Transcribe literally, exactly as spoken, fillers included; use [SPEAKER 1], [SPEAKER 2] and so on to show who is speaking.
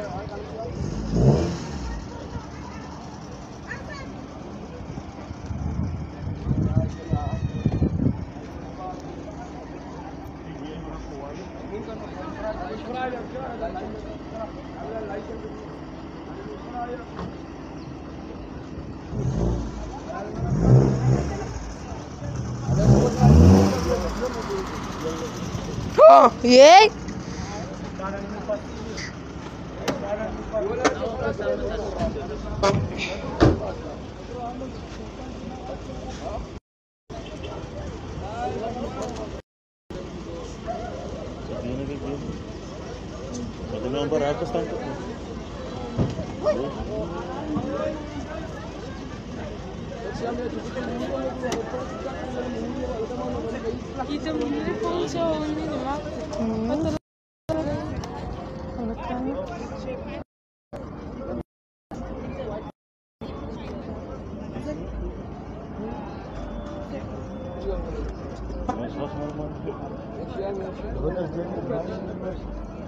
[SPEAKER 1] Oh, yeah.
[SPEAKER 2] Magandang baratos tanto.
[SPEAKER 3] Kita mwenyewe kwa chao nini wapi?
[SPEAKER 2] Mas mas mas.